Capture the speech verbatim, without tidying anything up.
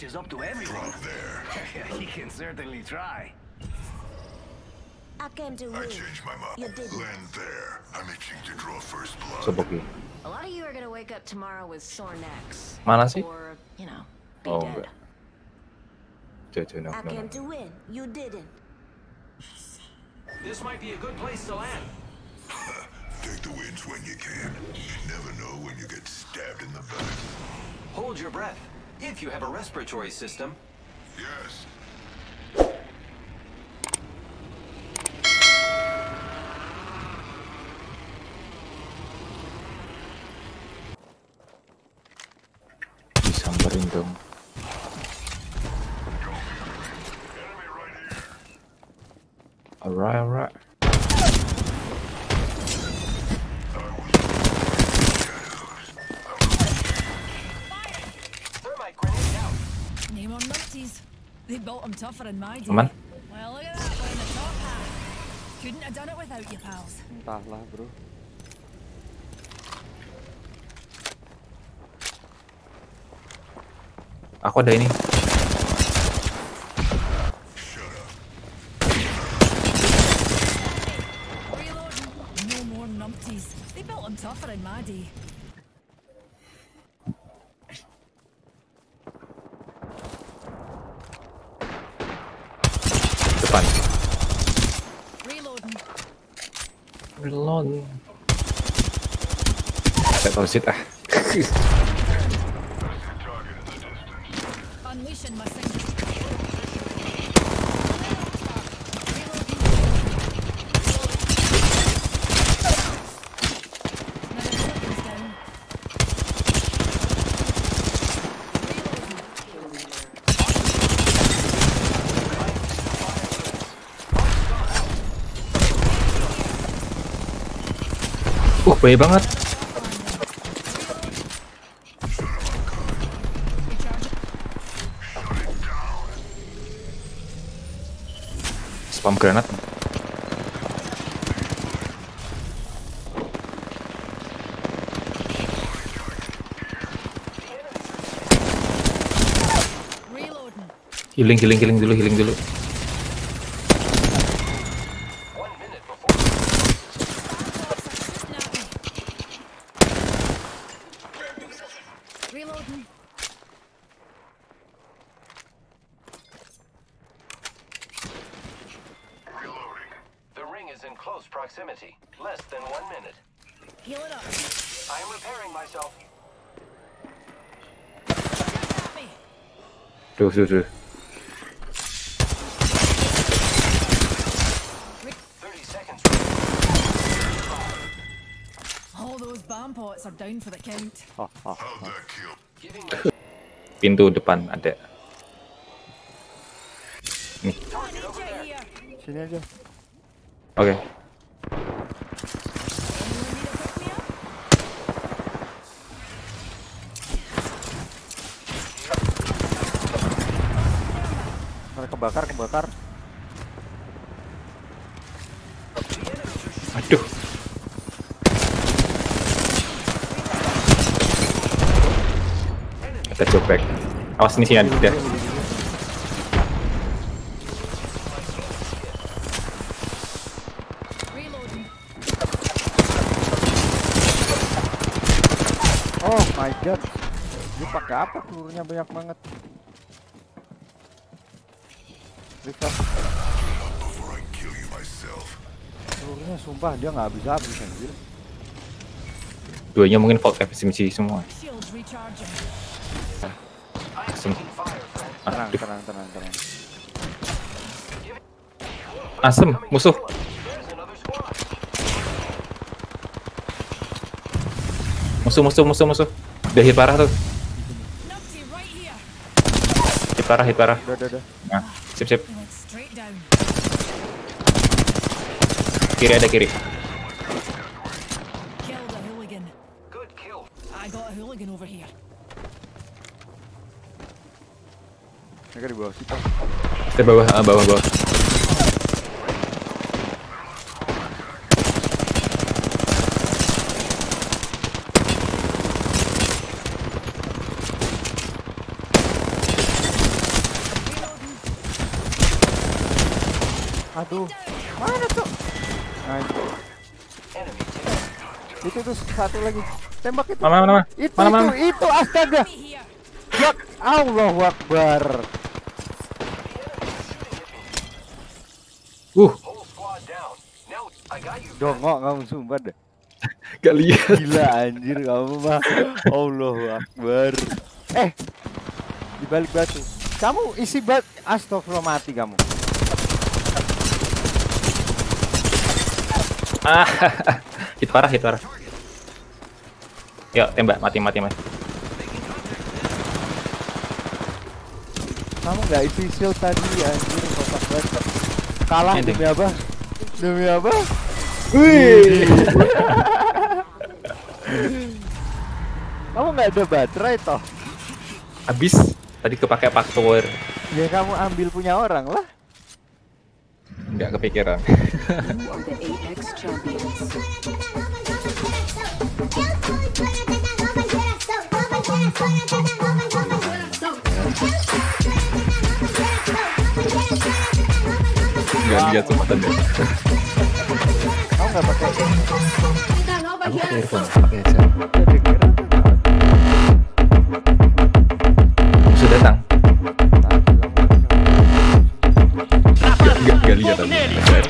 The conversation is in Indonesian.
is up to everyone. He can certainly try. I came to win. I changed my mind. You didn't. Land there. I'm itching to draw first blood. Soboki. A lot of you are gonna wake up tomorrow with sore necks. Mana sih? Or, you know, be Oh, dead. enggak. Cuy, cuy, no, I no, came no. to win. You didn't. This might be a good place to land. Take the wins when you can. You never know when you get stabbed in the back. Hold your breath. If you have a respiratory system. Yes. Disamperin dong. Alright, alright. Thermite grenade out. Name on numpties. They built them tougher in my day. Aman? Well, look at that way in the top half. Couldn't have done it without you, pals. Entahlah, bro. Aku ada ini. Reloading. No more numpties. They built them tougher in my day. Depan. Reloading. Reload. Saya tahu sit ah. Unleashing my signal. Uh, banyak banget. Spam granat. Healing, healing, healing dulu, healing dulu. One minute before. Reloading. Reloading. The ring is in close proximity. Less than one minute. Heal it up. I am repairing myself. At me. Tuh, tuh, tuh. thirty seconds. All those bomb pots are down for the count. Hah, hah. How'd that kill? Giving my Pintu depan ada. Nih. target over there. Here. Sini aja. Oke. Mereka kebakar, kebakar. Aduh. Kita copek. Awas nih sini ada. Reloading. Oh my god. Dia pakai apa pelurunya banyak banget. Revive. Before I kill you myself. Pelurunya sumpah dia nggak habis-habis anjir. Duanya mungkin fault efisiensi semua. Shields recharging. Asem. Tenang, Aduh. tenang, tenang, tenang. Asem, musuh. There's another squad. Musuh, musuh, musuh, musuh. Udah hit parah tuh. Numpty right here. Hit parah, hit parah. Udah, udah, udah. Nah, sip, sip. They went straight down. Kiri ada kiri. Killed a hooligan. Good kill. I got a hooligan over here. Mereka di bawah kita. Kita bawah, ah, bawah, bawah. Aduh, mana tuh? Nah, itu. Enemy taken. Itu tuh satu lagi. Tembak itu. Mana mana mana? Itu Mana, itu mana? itu astaga. Ya Allahu Akbar. Uh, Whole squad down. Now I got you. Dongok kamu sumpah dah. gak lihat. Gila anjir kamu mah. Allahu Akbar. Eh, di balik batu. Kamu isi bat, astagfirullah mati kamu. Ah, hit parah, hit parah. Yuk, tembak, mati, mati, mati. Kamu nggak isi shield tadi anjir, kotak banget. Kalah Ending. demi apa? Demi apa? Wih. Kamu nggak ada baterai toh? Habis tadi kepake Pak Tower. Ya kamu ambil punya orang lah. Nggak kepikiran. You are the Apex champions. Nggak lihat semua tadi. Kamu nggak pakai? Aku pakai earphone, pakai headset. Musuh datang. Nggak nggak lihat tadi.